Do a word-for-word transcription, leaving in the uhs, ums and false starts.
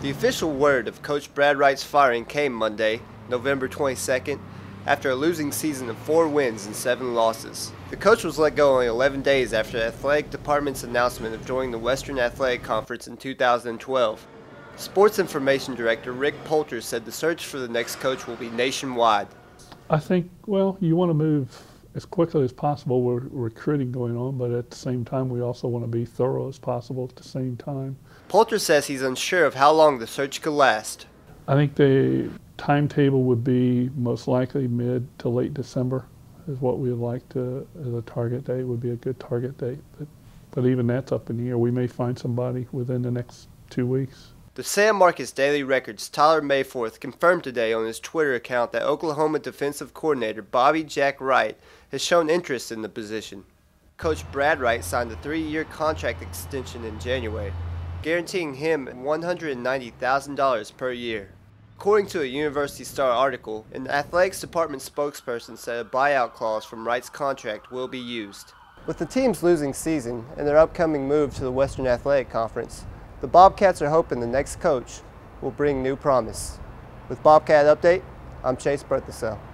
The official word of Coach Brad Wright's firing came Monday, November twenty-second, after a losing season of four wins and seven losses. The coach was let go only eleven days after the athletic department's announcement of joining the Western Athletic Conference in two thousand twelve. Sports Information Director Rick Poulter said the search for the next coach will be nationwide. I think, well, you want to move as quickly as possible with recruiting going on, but at the same time we also want to be thorough as possible at the same time. Poulter says he's unsure of how long the search could last. I think the timetable would be most likely mid to late December is what we'd like to, as a target date, would be a good target date. But, but even that's up in the air. We may find somebody within the next two weeks. The San Marcos Daily Record's Tyler Mayforth confirmed today on his Twitter account that Oklahoma defensive coordinator Bobby Jack Wright has shown interest in the position. Coach Brad Wright signed a three-year contract extension in January, guaranteeing him one hundred ninety thousand dollars per year. According to a University Star article, an athletics department spokesperson said a buyout clause from Wright's contract will be used. With the team's losing season and their upcoming move to the Western Athletic Conference, the Bobcats are hoping the next coach will bring new promise. With Bobcat Update, I'm Chase Birthisel.